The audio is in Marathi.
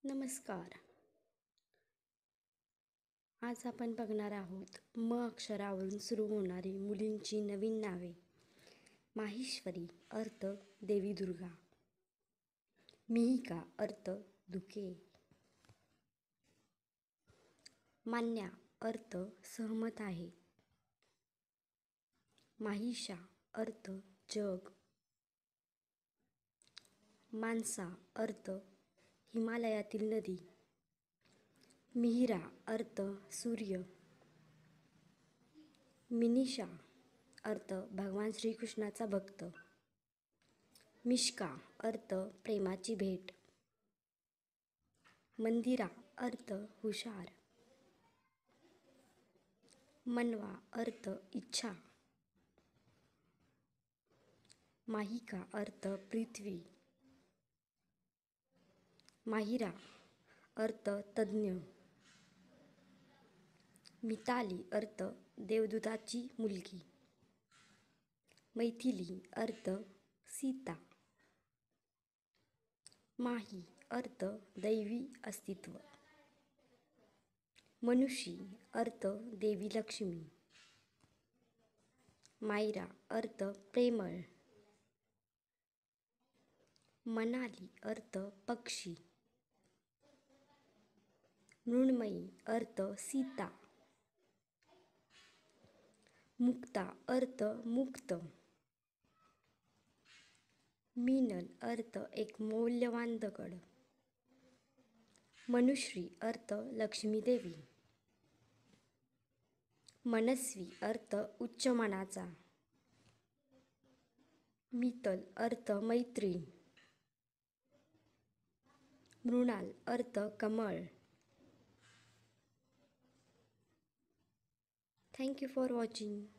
नमस्कार. आज आपण बघणार आहोत म अक्षरावरून सुरू होणारी मुलींची नवीन नावे. माहेश्वरी अर्थ देवी दुर्गा. मिहिका अर्थ धुके. मान्या अर्थ सहमत आहे. माहिषा अर्थ जग. मानसा अर्थ हिमालयातील नदी. मिहिरा अर्थ सूर्य. मिनिषा अर्थ भगवान श्रीकृष्णाचा भक्त. मिश्का अर्थ प्रेमाची भेट. मंदिरा अर्थ हुशार. मनवा अर्थ इच्छा. माहिका अर्थ पृथ्वी. माहिरा अर्थ तज्ञ. मिताली अर्थ देवदूताची मुलगी. मैथिली अर्थ सीता. माही अर्थ दैवी अस्तित्व. मनुषी अर्थ देवी लक्ष्मी. मायरा अर्थ प्रेमळ. मनाली अर्थ पक्षी. मृण्मयी अर्थ सीता. मुक्ता अर्थ मुक्त. मीनल अर्थ एक मौल्यवान दगड. मनुश्री अर्थ लक्ष्मी देवी. मनस्वी अर्थ उच्च मनाचा. मितल अर्थ मैत्रीण. मृणाल अर्थ कमळ. Thank you for watching.